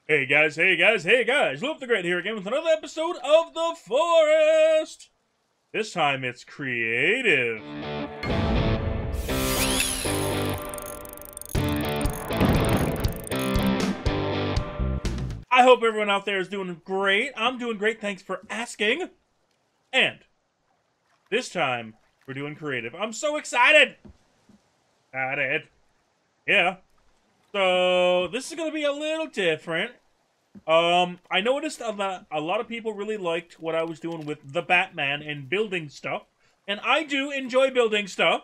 Hey guys, hey guys, hey guys! Luap TheGreat here again with another episode of The Forest! This time it's creative. I hope everyone out there is doing great. I'm doing great, thanks for asking. And this time we're doing creative. I'm so excited! Yeah. So this is gonna be a little different. I noticed a lot of people really liked what I was doing with the Batman and building stuff. And I do enjoy building stuff.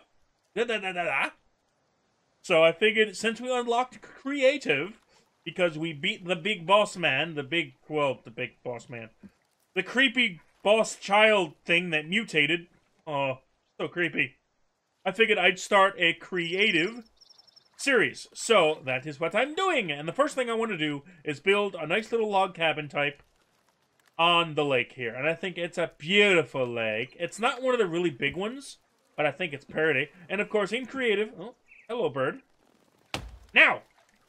So I figured since we unlocked creative, because we beat the big boss man, the big boss man. The creepy boss child thing that mutated. Oh, so creepy. I figured I'd start a creative series. So that is what I'm doing. And the first thing I want to do is build a nice little log cabin type on the lake here. And I think it's a beautiful lake. It's not one of the really big ones, but I think it's pretty. And of course, in creative... Oh, hello, bird. Now!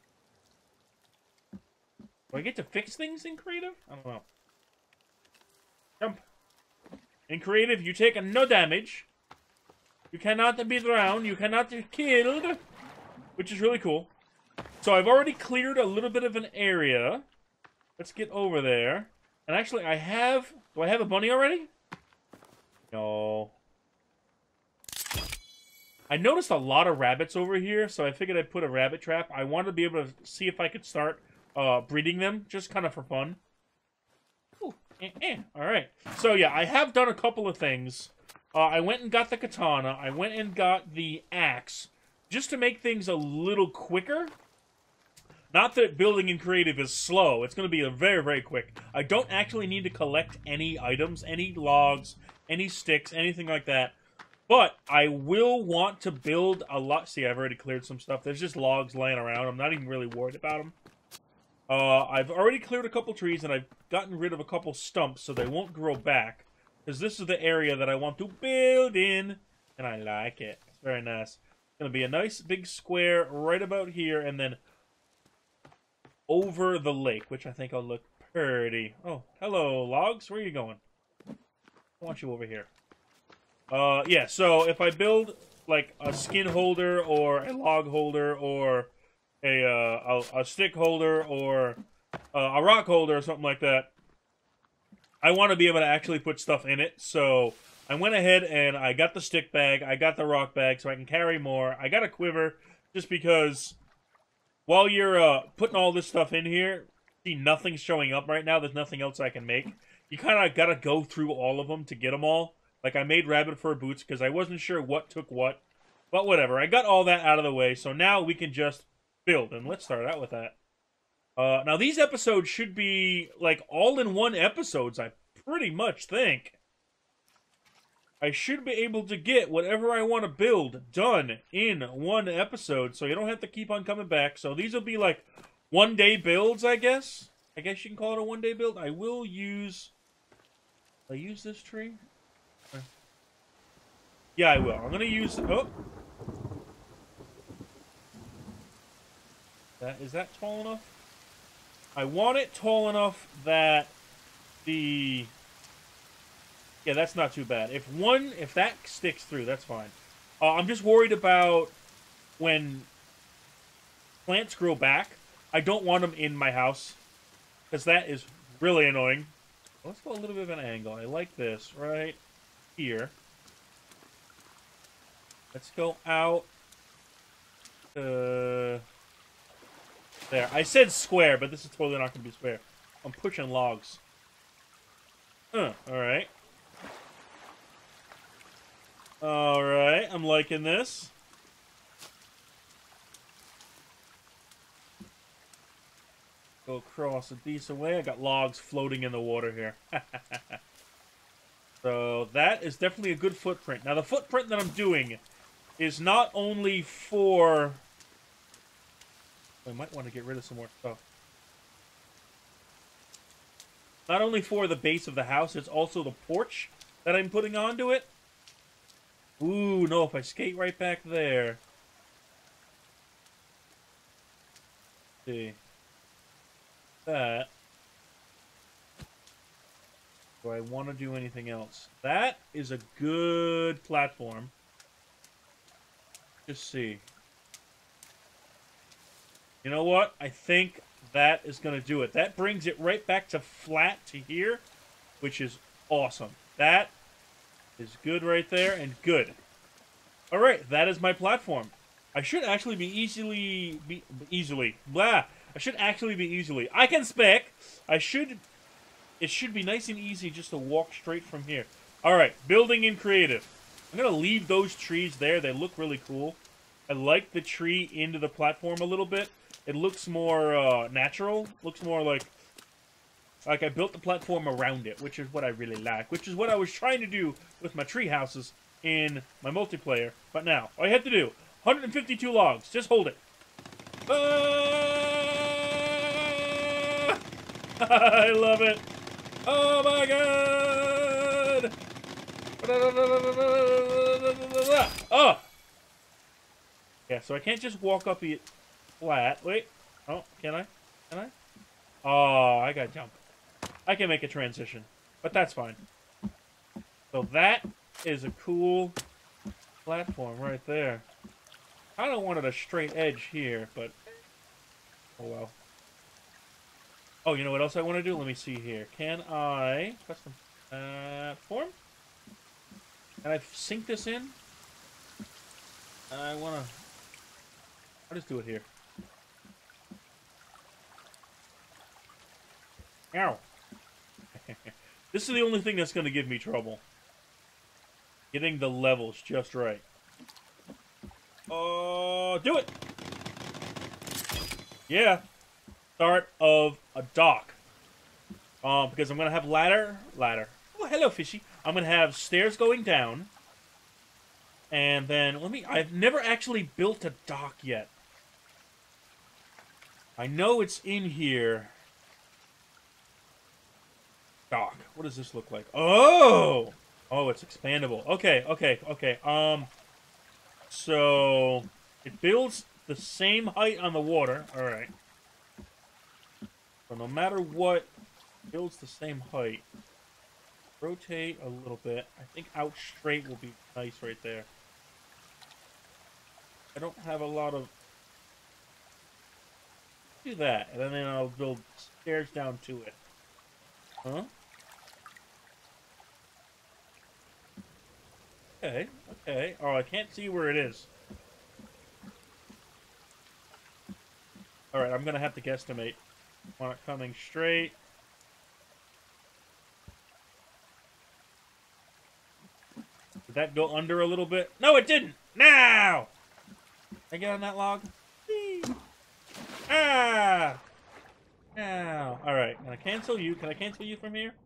Do I get to fix things in creative? I don't know. Jump. In creative, you take no damage. You cannot be drowned. You cannot be killed. Which is really cool. So I've already cleared a little bit of an area. Let's get over there. And actually, I have... Do I have a bunny already? No. I noticed a lot of rabbits over here, so I figured I'd put a rabbit trap. I wanted to be able to see if I could start breeding them, just kind of for fun. Ooh, Alright. So yeah, I have done a couple of things. I went and got the katana. I went and got the axe. Just to make things a little quicker. Not that building in creative is slow. It's going to be a very, very quick. I don't actually need to collect any items, any logs, any sticks, anything like that. But I will want to build a lot. See, I've already cleared some stuff. There's just logs laying around. I'm not even really worried about them. I've already cleared a couple trees, and I've gotten rid of a couple stumps so they won't grow back. Because this is the area that I want to build in. And I like it. It's very nice. Gonna be a nice big square right about here, and then over the lake, which I think will look pretty. Oh, hello, logs. Where are you going? I want you over here. Yeah. So if I build like a skin holder, or a log holder, or a stick holder, or a rock holder, or something like that, I want to be able to actually put stuff in it. So I went ahead and I got the stick bag, I got the rock bag so I can carry more. I got a quiver just because while you're putting all this stuff in here, see, nothing's showing up right now. There's nothing else I can make. You kind of got to go through all of them to get them all. Like I made rabbit fur boots because I wasn't sure what took what. But whatever, I got all that out of the way. So now we can just build. And let's start out with that. Now these episodes should be like all-in-one episodes, I pretty much think. I should be able to get whatever I want to build done in one episode, so you don't have to keep on coming back. So these will be like one-day builds, I guess. I guess you can call it a one-day build. I will use... Will I use this tree? Yeah, I will. I'm going to use... Oh! Is that tall enough? I want it tall enough that the... Yeah, that's not too bad. If that sticks through, that's fine. I'm just worried about when plants grow back. I don't want them in my house, because that is really annoying. Let's go a little bit of an angle. I like this right here. Let's go out. There. I said square, but this is totally not going to be square. I'm pushing logs. Alright. Alright, I'm liking this. Go across a decent way. I got logs floating in the water here. So that is definitely a good footprint. Now the footprint that I'm doing is not only for... I might want to get rid of some more stuff. Not only for the base of the house, it's also the porch that I'm putting onto it. Ooh, no, if I skate right back there. Let's see. that. Do I want to do anything else? That is a good platform. Just see. You know what? I think that is going to do it. That brings it right back to flat to here, which is awesome. That is good right there, and good. All right, that is my platform. I should actually be easily. Blah. I should actually be easily. I can spec. I should. It should be nice and easy just to walk straight from here. All right, building in creative. I'm gonna leave those trees there. They look really cool. I like the tree into the platform a little bit. It looks more natural. Looks more like I built the platform around it, which is what I really like. Which is what I was trying to do with my tree houses in my multiplayer. But now, all you have to do, 152 logs. Just hold it. I love it. Oh my god! Oh! Yeah, so I can't just walk up it flat. Wait. Oh, can I? Can I? Oh, I gotta jump. I can make a transition, but that's fine. So that is a cool platform right there. I don't want it a straight edge here, but oh well. Oh, you know what else I want to do? Let me see here. Can I custom platform? Can I sink this in? I want to. I'll just do it here. Ow! This is the only thing that's going to give me trouble. Getting the levels just right. Oh, do it! Yeah. Start of a dock. Because I'm going to have ladder. Oh, hello, fishy. I'm going to have stairs going down. And then, I've never actually built a dock yet. I know it's in here. Dock. What does this look like? Oh! Oh, it's expandable. Okay. So, it builds the same height on the water. Alright. So no matter what, it builds the same height. Rotate a little bit. I think out straight will be nice right there. I don't have a lot of... Do that, and then I'll build stairs down to it. Huh? Okay. Oh, I can't see where it is. Alright, I'm gonna have to guesstimate. Want it coming straight. Did that go under a little bit? No, it didn't! Now! Can I get on that log? Whee! Ah! Now. Alright, can I cancel you? Can I cancel you from here?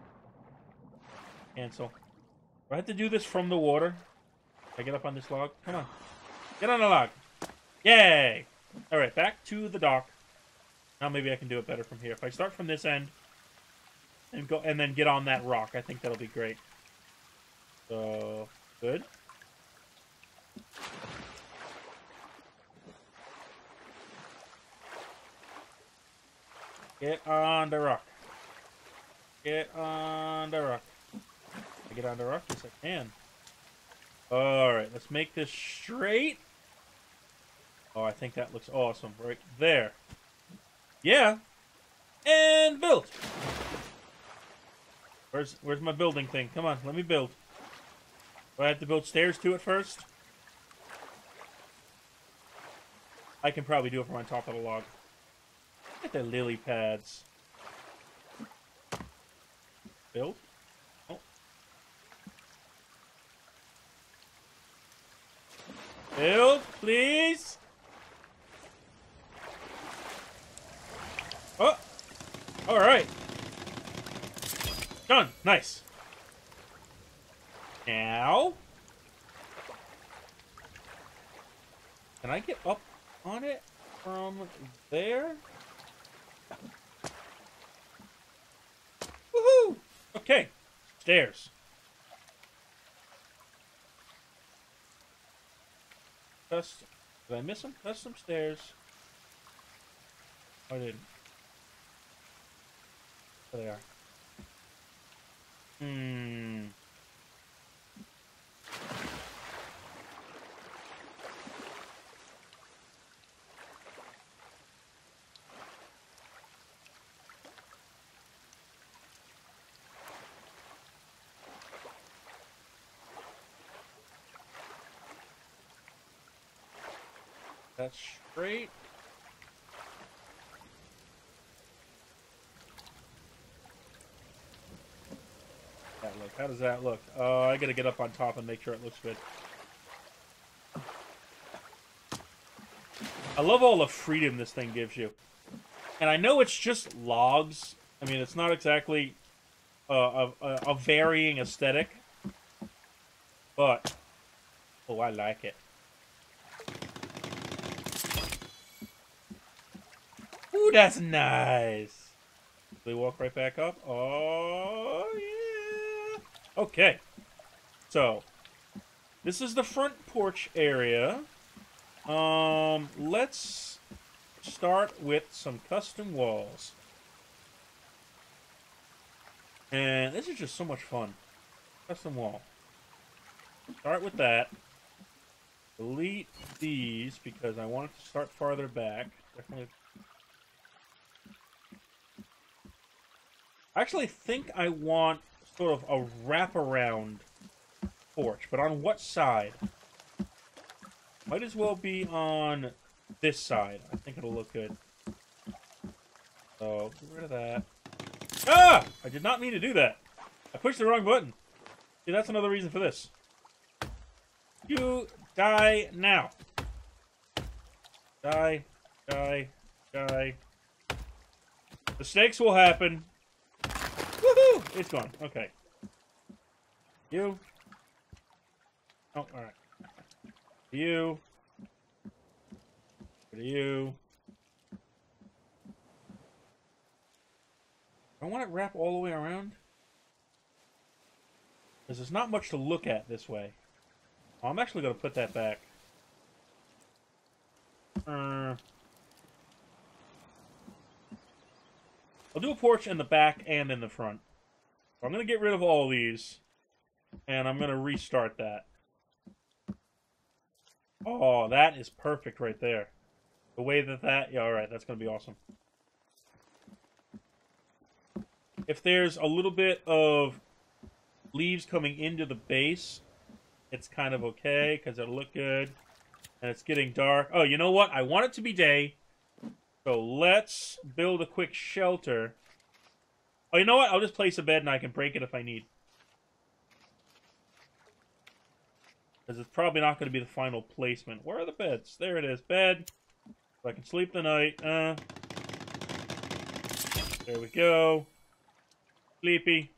Cancel. Do I have to do this from the water? Can I get up on this log? Come on. Get on the log. Yay! Alright, back to the dock. Now maybe I can do it better from here. If I start from this end and go and then get on that rock, I think that'll be great. So, good. Get on the rock. Get on the rock. Can I get on the rock? Yes, I can. Alright, let's make this straight. Oh, I think that looks awesome. Right there. Yeah. And build. Where's my building thing? Come on, let me build. Do I have to build stairs to it first? I can probably do it from on top of the log. Look at the lily pads. Build. Oh. Build, please. Oh. All right. Done. Nice. Now, can I get up on it from there? Woohoo! Okay. Stairs. Custom. Did I miss them? Custom stairs. I didn't. There they are. Hmm. That's straight. That look. How does that look? I gotta get up on top and make sure it looks good. I love all the freedom this thing gives you. And I know it's just logs. I mean, it's not exactly a varying aesthetic. But, oh, I like it. Ooh, that's nice. We walk right back up. Oh, yeah. Okay. So, this is the front porch area. Let's start with some custom walls. And this is just so much fun. Custom wall. Start with that. Delete these because I want it to start farther back. Definitely. I actually think I want sort of a wraparound porch, but on what side? Might as well be on this side. I think it'll look good. So, get rid of that. Ah! I did not mean to do that. I pushed the wrong button. See, that's another reason for this. You die now. Die, die, die. Mistakes will happen. Woohoo! It's gone. Okay. You. Oh, alright. You. You. I want it wrap all the way around. Because there's not much to look at this way. Oh, I'm actually going to put that back. I'll do a porch in the back and in the front. So I'm going to get rid of all these. And I'm going to restart that. Oh, that is perfect right there. The way that... Yeah, alright, that's going to be awesome. If there's a little bit of leaves coming into the base, it's kind of okay, because it'll look good. And it's getting dark. Oh, you know what? I want it to be day. So let's build a quick shelter. Oh, you know what? I'll just place a bed and I can break it if I need. Because it's probably not going to be the final placement. Where are the beds? There it is. Bed. So I can sleep the night. There we go. Sleepy.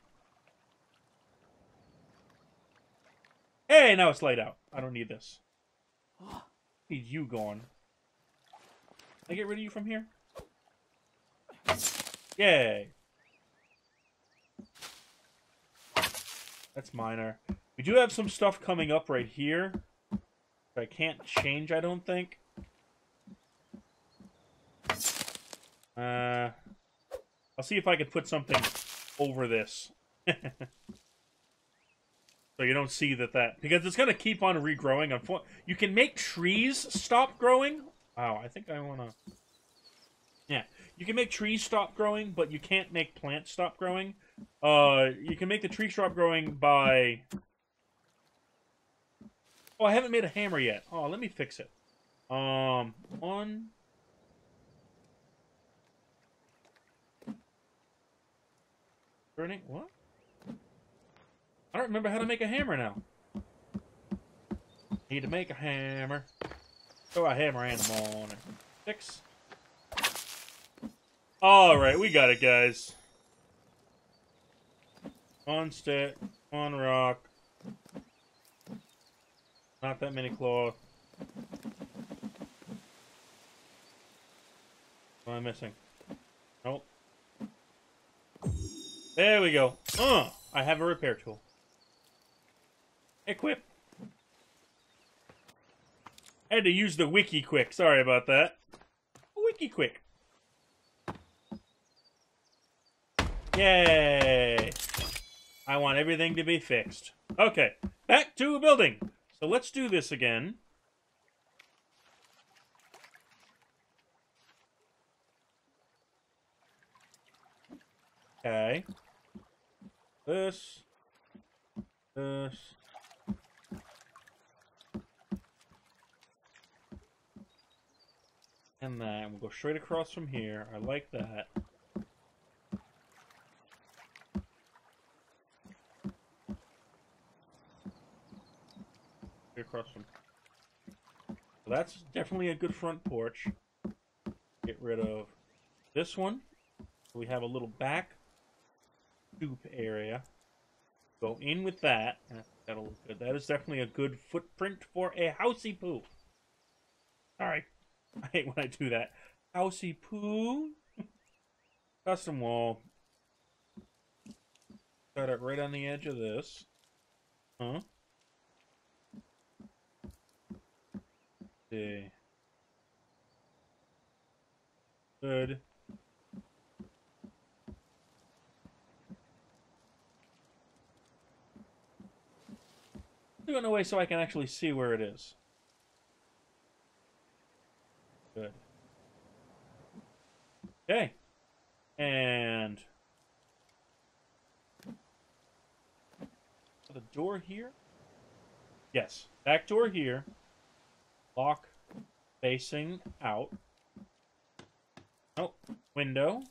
Hey, now it's laid out. I don't need this. Need you gone. Can I get rid of you from here? Yay. That's minor. We do have some stuff coming up right here. That I can't change, I don't think. I'll see if I can put something over this. So you don't see that... Because it's going to keep on regrowing. You can make trees stop growing. Wow, I think I want to... Yeah. You can make trees stop growing, but you can't make plants stop growing. You can make the tree stop growing by... Oh, I haven't made a hammer yet. Oh, let me fix it. One... Burning... What? I don't remember how to make a hammer now. Need to make a hammer. Throw a hammer in the morning. 6. Alright, we got it, guys. 1 stick, 1 rock. Not that many cloth. What am I missing? Nope. There we go. I have a repair tool. Equip. I had to use the wiki quick. Sorry about that. Wiki quick. Yay! I want everything to be fixed. Okay, back to building. So let's do this again. Okay. This. And that. We'll go straight across from here. I like that. Straight across from. So that's definitely a good front porch. Get rid of this one. So we have a little back stoop area. Go in with that. That'll look good. That is definitely a good footprint for a housey poo. Sorry. I hate when I do that. Housey poo. Custom wall. Got it right on the edge of this. Huh? See. Good. Do it in a way so I can actually see where it is. Good. Okay. And the door here? Yes. Back door here. Lock facing out. Oh, window.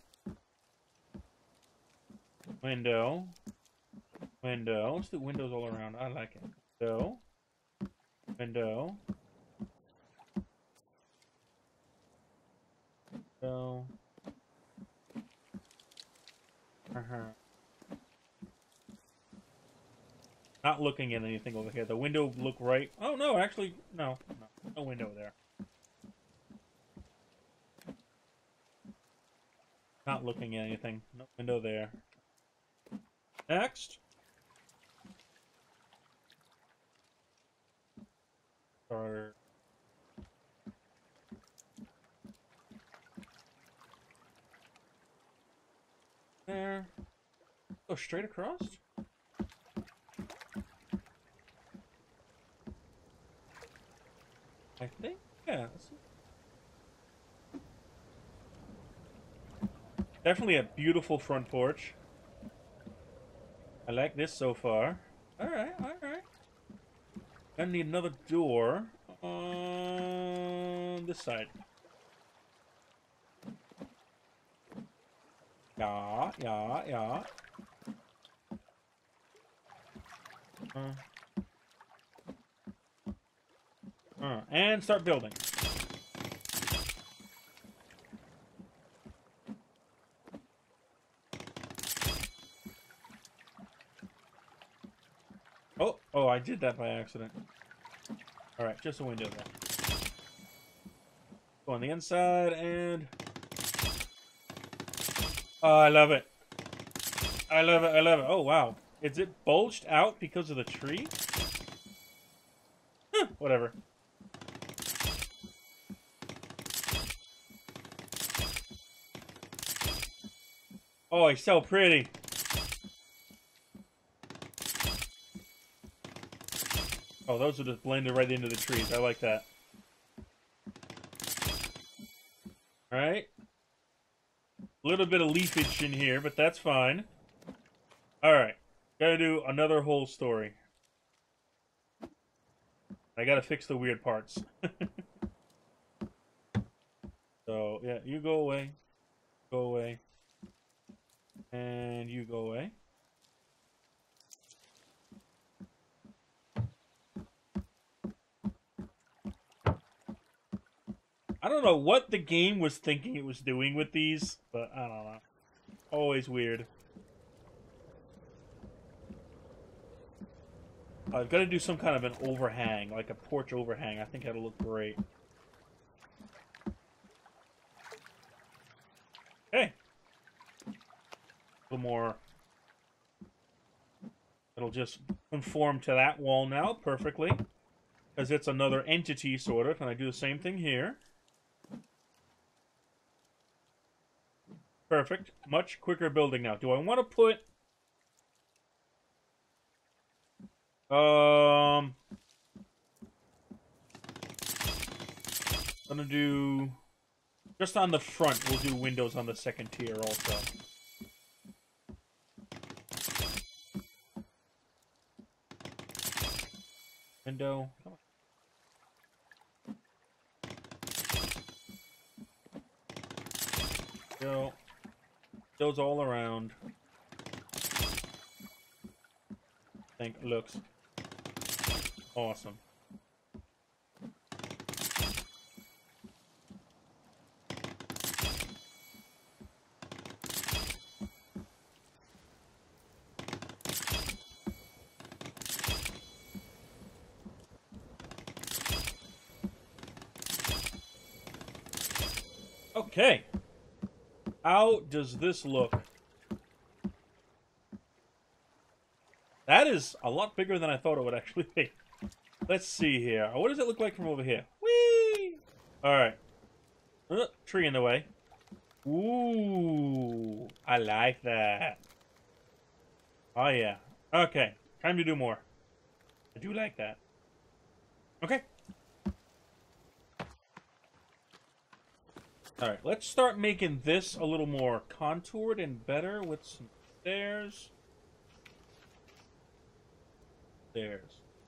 Window. Window. Let's do windows all around. I like it. Window. Window. Window. Not looking at anything over here. The window look right. Oh no, actually, no. No window there. Not looking at anything. No window there. Next. Starter. There. Go straight across? I think, yeah. Definitely a beautiful front porch. I like this so far. Alright, alright. Gonna need another door on this side. Yeah, yeah, yeah. And start building. Oh, I did that by accident. Alright, just a window there. Go on the inside and... Oh, I love it. I love it, I love it. Oh, wow. Is it bulged out because of the tree? Huh, whatever. Oh, it's so pretty. Oh, those are just blended right into the trees. I like that. Alright. A little bit of leafage in here, but that's fine. Alright. Gotta do another whole story. I gotta fix the weird parts. So, yeah, you go away. Go away. And you go away. I don't know what the game was thinking it was doing with these, but I don't know. Always weird. I've got to do some kind of an overhang, like a porch overhang. I think that'll look great. Okay. A little more. It'll just conform to that wall now perfectly. Because it's another entity, sort of. And I do the same thing here. Perfect. Much quicker building now. Do I want to put... I'm gonna do... Just on the front, we'll do windows on the second tier also. Window. Come on. Go. Those all around. I think looks awesome. Okay. How does this look? That is a lot bigger than I thought it would actually be. Let's see here. What does it look like from over here? Whee! Alright. Tree in the way. Ooh. I like that. Oh, yeah. Okay. Time to do more. I do like that. Okay. Alright, let's start making this a little more contoured and better with some stairs. Stairs.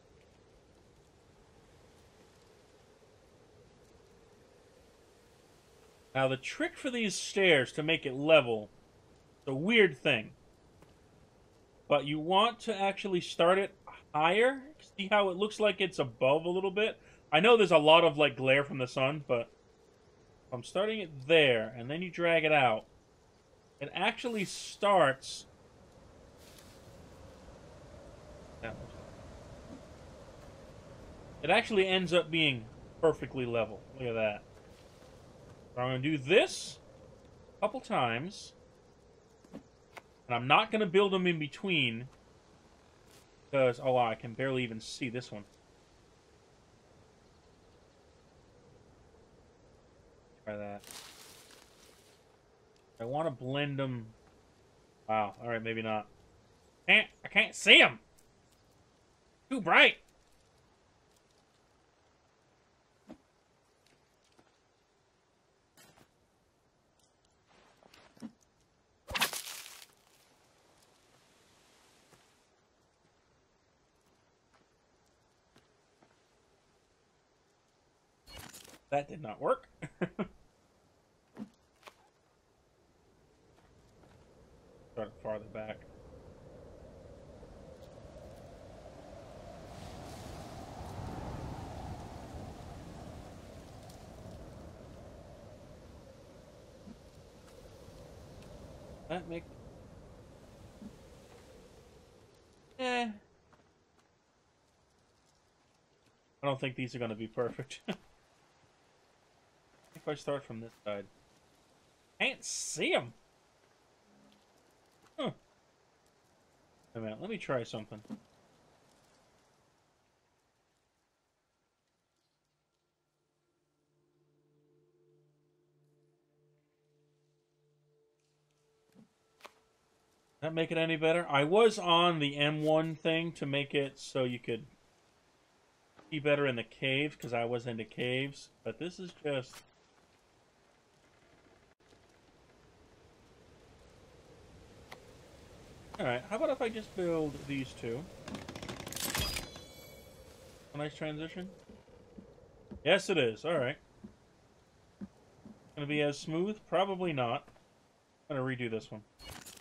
Now, the trick for these stairs to make it level, it's a weird thing. But you want to actually start it higher. See how it looks like it's above a little bit? I know there's a lot of, like, glare from the sun, but... I'm starting it there, and then you drag it out. It actually starts... It actually ends up being perfectly level. Look at that. So I'm going to do this a couple times. And I'm not going to build them in between. Because, oh wow, I can barely even see this one. Try that. I want to blend them. Wow. All right, maybe not. I can't see them. Too bright. That did not work. Start farther back. That make... I don't think these are going to be perfect. If I start from this side. Can't see them. Huh. Wait a minute, let me try something. That make it any better? I was on the M1 thing to make it so you could see better in the caves, because I was into caves. But this is just... Alright, how about if I just build these two? A nice transition? Yes, it is. Alright. Gonna be as smooth? Probably not. I'm gonna redo this one.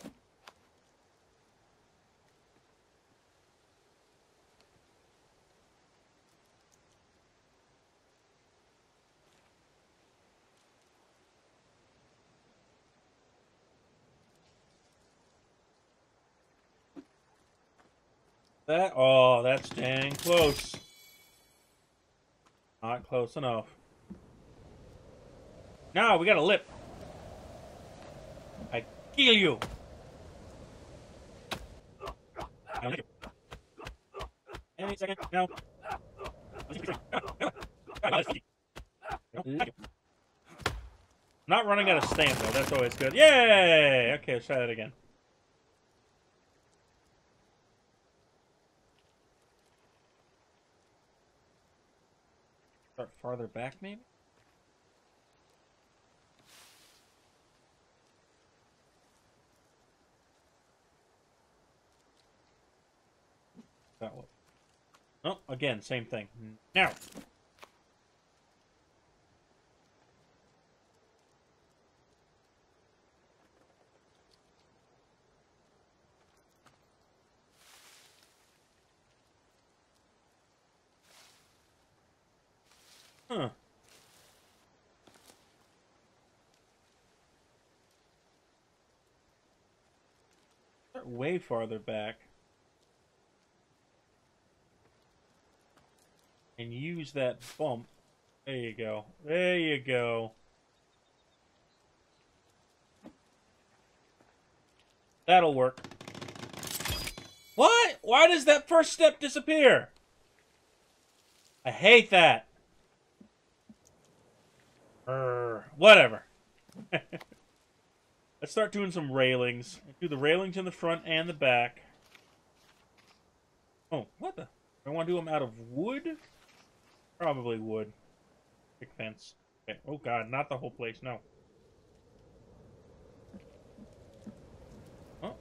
That, oh, that's dang close. Not close enough. No, we got a lip. I kill you. Any second now. Not running out of stamina, though. That's always good. Yay! Okay, let's try that again. Start farther back, maybe? That one. Oh, again, same thing. Now! Huh. Start way farther back. And use that bump. There you go. There you go. That'll work. What? Why does that first step disappear? I hate that. Whatever. Let's start doing some railings. Do the railings in the front and the back. Oh, what the? I want to do them out of wood? Probably wood. Pick fence. Okay. Oh god, not the whole place, no. Oh,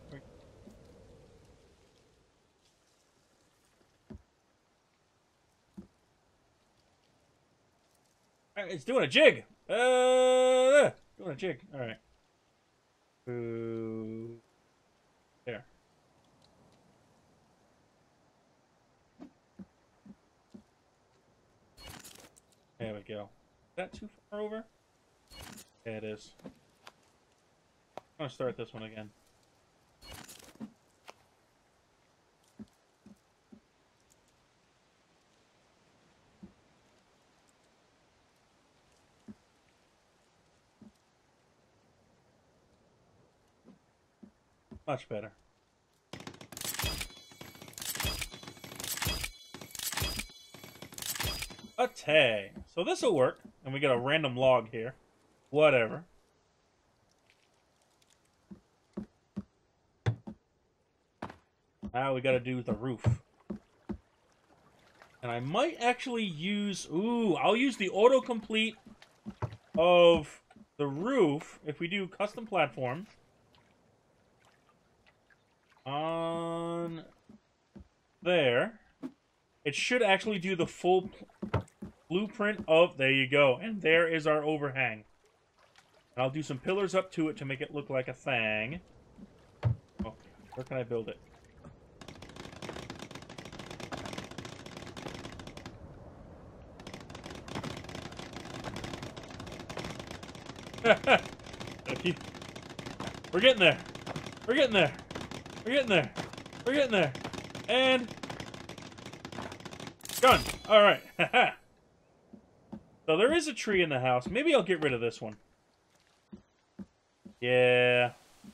it's doing a jig. Doing a jig. All right. There. There we go. Is that too far over? Yeah, it is. I'm gonna start this one again. Much better. Okay, so this will work, and we get a random log here. Whatever. Now we gotta do the roof. And I might actually use... Ooh, I'll use the autocomplete of the roof if we do custom platform. On there. It should actually do the full blueprint of... There you go. And there is our overhang. And I'll do some pillars up to it to make it look like a thing. Oh, where can I build it? We're getting there. We're getting there. We're getting there. We're getting there. And... done. Alright. So there is a tree in the house. Maybe I'll get rid of this one. Yeah.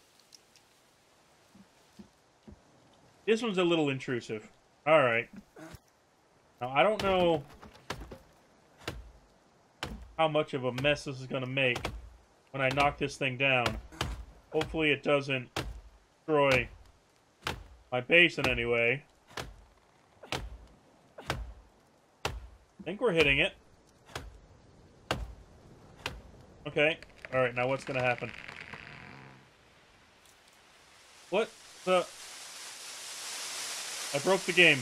This one's a little intrusive. Alright. Now, I don't know how much of a mess this is going to make when I knock this thing down. Hopefully it doesn't destroy my base in any way. I think we're hitting it. Okay. Alright, now what's going to happen? What the... I broke the game.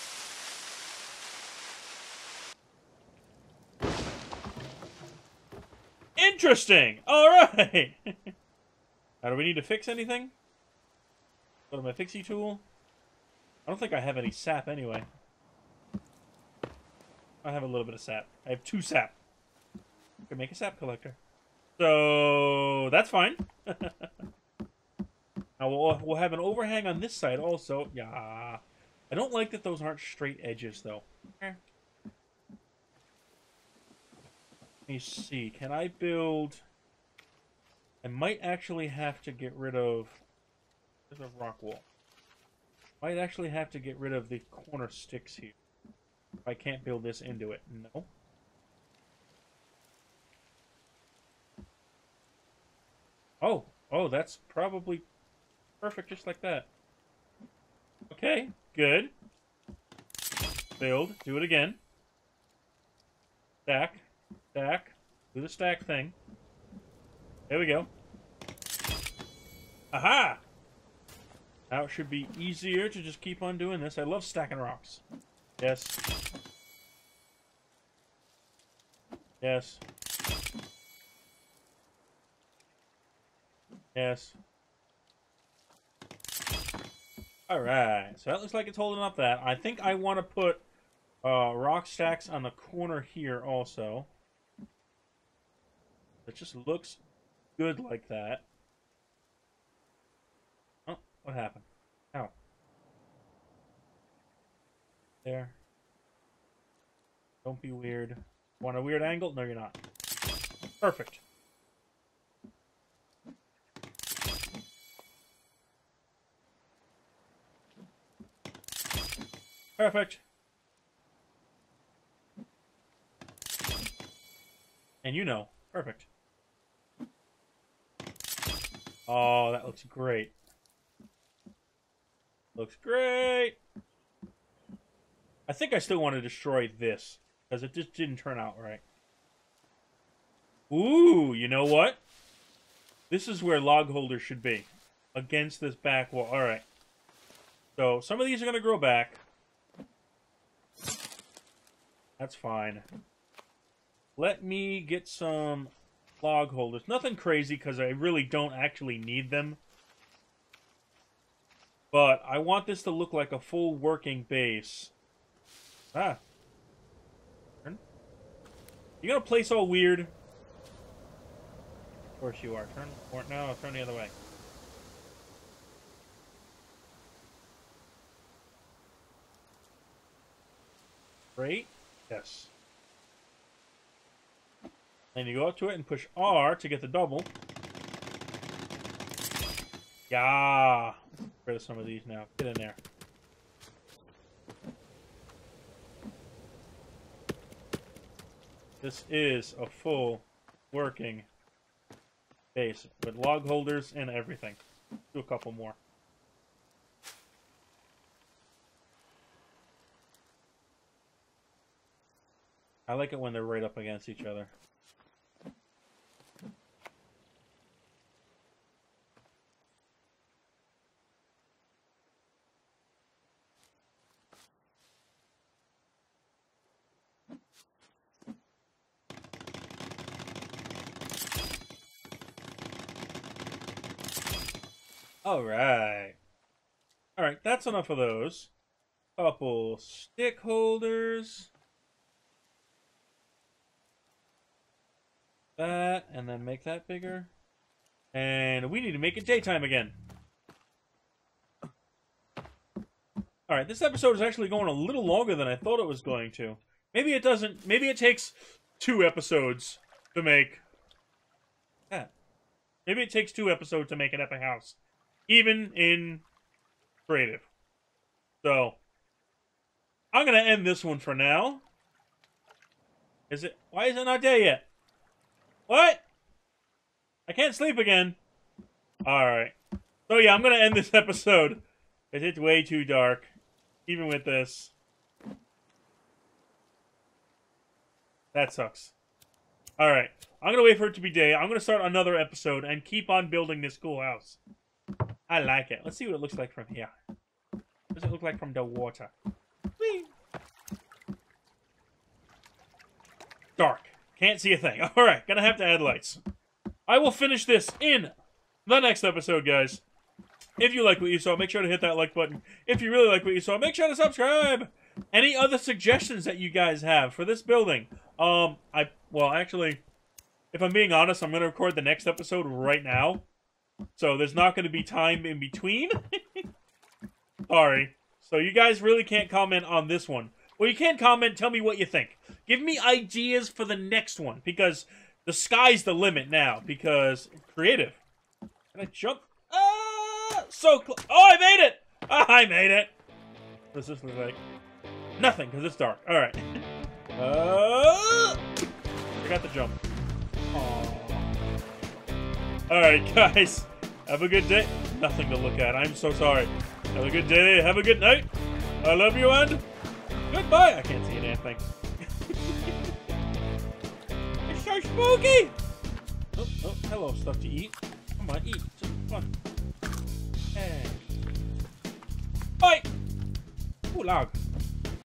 Interesting! Alright! Now, do we need to fix anything? Go to my fixie tool. I don't think I have any sap anyway. I have a little bit of sap. I have 2 sap. I can make a sap collector. So, that's fine. Now, we'll have an overhang on this side also. Yeah. I don't like that those aren't straight edges, though. Let me see. Can I build... I might actually have to get rid of... There's a rock wall. Might actually have to get rid of the corner sticks here. If I can't build this into it. No. Oh, oh, that's probably perfect just like that. Okay, good. Build. Do it again. Stack. Stack. Do the stack thing. There we go. Aha! Now it should be easier to just keep on doing this. I love stacking rocks. Yes. Yes. Yes. Alright, so that looks like it's holding up that. I think I want to put rock stacks on the corner here also. It just looks good like that. Oh, what happened? Ow. There. Don't be weird. Want a weird angle? No, you're not. Perfect. Perfect. And you know. Perfect. Oh, that looks great. Looks great. I think I still want to destroy this, because it just didn't turn out right. Ooh, you know what? This is where log holders should be. Against this back wall. Alright. So, some of these are going to grow back. That's fine. Let me get some log holders. Nothing crazy, because I really don't actually need them. But I want this to look like a full working base. Ah. Turn. You gonna place all weird? Of course you are. Turn. Or, no, turn the other way. Great. Yes. Then you go up to it and push R to get the double. Yeah. Get rid of some of these now. Get in there. This is a full working base with log holders and everything. Do a couple more. I like it when they're right up against each other. Alright. Alright, that's enough of those. Couple stick holders. That, and then make that bigger. And we need to make it daytime again. Alright, this episode is actually going a little longer than I thought it was going to. Maybe it doesn't. Maybe it takes 2 episodes to make. Yeah. Maybe it takes 2 episodes to make an epic house. Even in creative. So, I'm going to end this one for now. Is it? Why is it not day yet? What? I can't sleep again. Alright. So yeah, I'm going to end this episode. It's way too dark. Even with this. That sucks. Alright. I'm going to wait for it to be day. I'm going to start another episode and keep on building this cool house. I like it. Let's see what it looks like from here. What does it look like from the water? Whee! Dark. Can't see a thing. Alright, gonna have to add lights. I will finish this in the next episode, guys. If you like what you saw, make sure to hit that like button. If you really like what you saw, make sure to subscribe. Any other suggestions that you guys have for this building? Well, actually, if I'm being honest, I'm gonna record the next episode right now. So there's not going to be time in between. Sorry. So you guys really can't comment on this one. Well, you can comment, tell me what you think. Give me ideas for the next one. Because the sky's the limit now. Because creative. Can I jump? So close. Oh, I made it! I made it! What does this look like? Nothing, because it's dark. Alright. Forgot to jump. Aww. Alright, guys. Have a good day. Nothing to look at. I'm so sorry. Have a good day. Have a good night. I love you and goodbye. I can't see anything. It's so spooky. Oh, oh, hello, stuff to eat. Come on, eat. It's fun. Hey. Bye. Ooh, log.